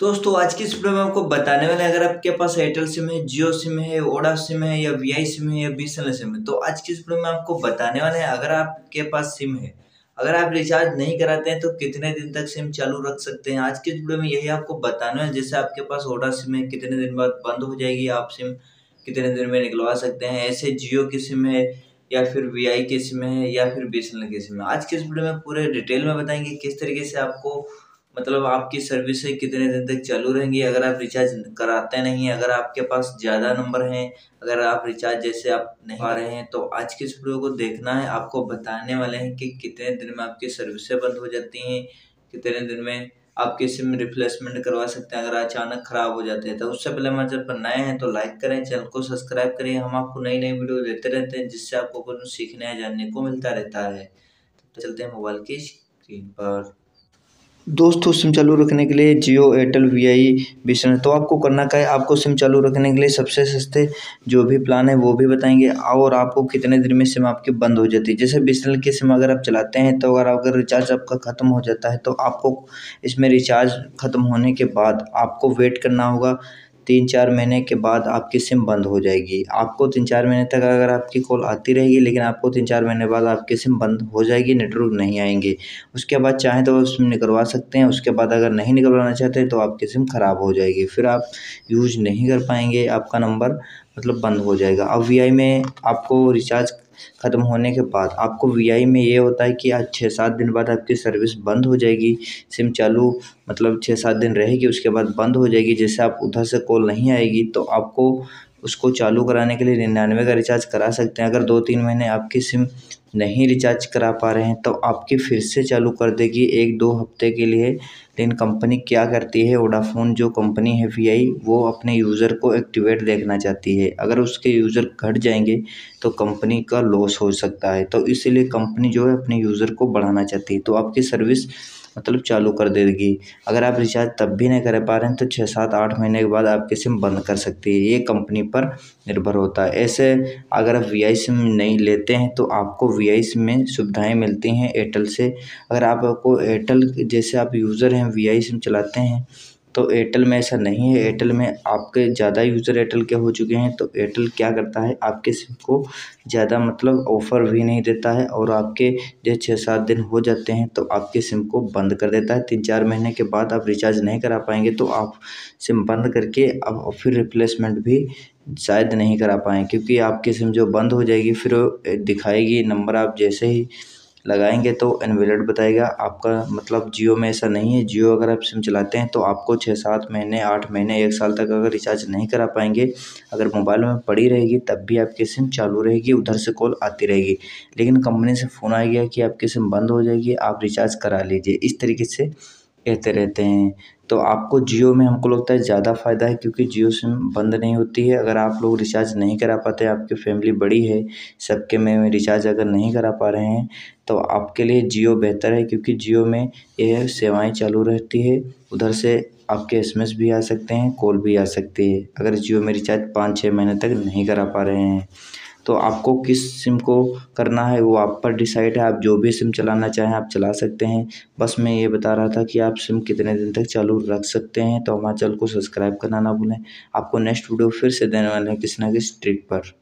दोस्तों आज की इस वीडियो में आपको बताने वाले हैं, अगर आपके पास एयरटेल सिम है, जियो सिम है, ओडा सिम है या वीआई सिम है या बीएसएनएल सिम है, तो आज की इस वीडियो में आपको बताने वाले हैं अगर आपके पास सिम है, अगर आप रिचार्ज नहीं कराते हैं तो कितने दिन तक सिम चालू रख सकते हैं। आज की इस वीडियो में यही आपको बताना है। जैसे आपके पास ओडा सिम है, कितने दिन बाद बंद हो जाएगी, आप सिम कितने दिन में निकलवा सकते हैं। ऐसे जियो की सिम है या फिर वीआई की सिम है या फिर बीएसएनएल की सिम है, आज की इस वीडियो में पूरे डिटेल में बताएंगे किस तरीके से आपको मतलब आपकी सर्विसेज कितने दिन तक चालू रहेंगी। अगर आप रिचार्ज कराते नहीं हैं, अगर आपके पास ज़्यादा नंबर हैं, अगर आप रिचार्ज जैसे आप नहीं पा रहे हैं, तो आज की इस वीडियो को देखना है। आपको बताने वाले हैं कि कितने दिन में आपकी सर्विसेज बंद हो जाती हैं, कितने दिन में आपकी सिम रिप्लेसमेंट करवा सकते हैं अगर अचानक खराब हो जाते हैं। तो उससे पहले हमारे चैनल पर नए हैं तो लाइक करें, चैनल को सब्सक्राइब करें। हम आपको नई नई वीडियो देते रहते हैं जिससे आपको कुछ सीखने या जानने को मिलता रहता है। तो चलते हैं मोबाइल की स्क्रीन पर। दोस्तों सिम चालू रखने के लिए जियो एयरटेल वीआई बीएसएनएल तो आपको करना क्या है, आपको सिम चालू रखने के लिए सबसे सस्ते जो भी प्लान है वो भी बताएंगे और आपको कितने दिन में सिम आपकी बंद हो जाती है। जैसे बीएसएनएल की सिम अगर आप चलाते हैं तो अगर रिचार्ज आपका ख़त्म हो जाता है तो आपको इसमें रिचार्ज ख़त्म होने के बाद आपको वेट करना होगा। 3-4 महीने के बाद आपकी सिम बंद हो जाएगी। आपको 3-4 महीने तक अगर आपकी कॉल आती रहेगी, लेकिन आपको 3-4 महीने बाद आपकी सिम बंद हो जाएगी, नेटवर्क नहीं आएंगे। उसके बाद चाहें तो सिम निकलवा सकते हैं। उसके बाद अगर नहीं निकलवाना चाहते तो आपकी सिम ख़राब हो जाएगी, फिर आप यूज नहीं कर पाएंगे, आपका नंबर मतलब बंद हो जाएगा। अब वीआई में आपको रिचार्ज ख़त्म होने के बाद आपको वीआई में ये होता है कि आज 6-7 दिन बाद आपकी सर्विस बंद हो जाएगी। सिम चालू मतलब 6-7 दिन रहेगी, उसके बाद बंद हो जाएगी। जैसे आप उधर से कॉल नहीं आएगी तो आपको उसको चालू कराने के लिए 99 का रिचार्ज करा सकते हैं। अगर 2-3 महीने आपकी सिम नहीं रिचार्ज करा पा रहे हैं तो आपकी फिर से चालू कर देगी 1-2 हफ्ते के लिए। लेकिन कंपनी क्या करती है, वोडाफोन जो कंपनी है वीआई, वो अपने यूज़र को एक्टिवेट देखना चाहती है। अगर उसके यूज़र घट जाएंगे तो कंपनी का लॉस हो सकता है, तो इसीलिए कंपनी जो है अपने यूज़र को बढ़ाना चाहती है, तो आपकी सर्विस मतलब चालू कर देगी। अगर आप रिचार्ज तब भी नहीं कर पा रहे हैं तो 6-7-8 महीने के बाद आपकी सिम बंद कर सकती है। ये कंपनी पर निर्भर होता है। ऐसे अगर आप वीआई सिम नहीं लेते हैं तो आपको वीआई सिम में सुविधाएं मिलती हैं एयरटेल से। अगर आपको एयरटेल जैसे आप यूज़र हैं वीआई सिम चलाते हैं तो एयरटेल में ऐसा नहीं है। एयरटेल में आपके ज़्यादा यूज़र एयरटेल के हो चुके हैं तो एयरटेल क्या करता है, आपके सिम को ज़्यादा मतलब ऑफ़र भी नहीं देता है और आपके जो 6-7 दिन हो जाते हैं तो आपकी सिम को बंद कर देता है। 3-4 महीने के बाद आप रिचार्ज नहीं करा पाएंगे तो आप सिम बंद करके अब फिर रिप्लेसमेंट भी शायद नहीं करा पाएँ, क्योंकि आपकी सिम जो बंद हो जाएगी फिर दिखाएगी नंबर। आप जैसे ही लगाएंगे तो इनवैलिड बताएगा आपका। मतलब जियो में ऐसा नहीं है। जियो अगर आप सिम चलाते हैं तो आपको 6-7 महीने 8 महीने 1 साल तक अगर रिचार्ज नहीं करा पाएंगे, अगर मोबाइल में पड़ी रहेगी तब भी आपकी सिम चालू रहेगी, उधर से कॉल आती रहेगी। लेकिन कंपनी से फ़ोन आ गया कि आपकी सिम बंद हो जाएगी, आप रिचार्ज करा लीजिए, इस तरीके से कहते रहते हैं। तो आपको जियो में हमको लगता है ज़्यादा फ़ायदा है, क्योंकि जियो सिम बंद नहीं होती है। अगर आप लोग रिचार्ज नहीं करा पाते, आपकी फैमिली बड़ी है, सबके में रिचार्ज अगर नहीं करा पा रहे हैं तो आपके लिए जियो बेहतर है, क्योंकि जियो में ये सेवाएं चालू रहती है। उधर से आपके एसएमएस भी आ सकते हैं, कॉल भी आ सकती है। अगर जियो में रिचार्ज 5-6 महीने तक नहीं करा पा रहे हैं तो आपको किस सिम को करना है वो आप पर डिसाइड है। आप जो भी सिम चलाना चाहें आप चला सकते हैं। बस मैं ये बता रहा था कि आप सिम कितने दिन तक चालू रख सकते हैं। तो हमारे चैनल को सब्सक्राइब करना ना भूलें। आपको नेक्स्ट वीडियो फिर से देने वाले हैं किसी ना किसी ट्रिक पर।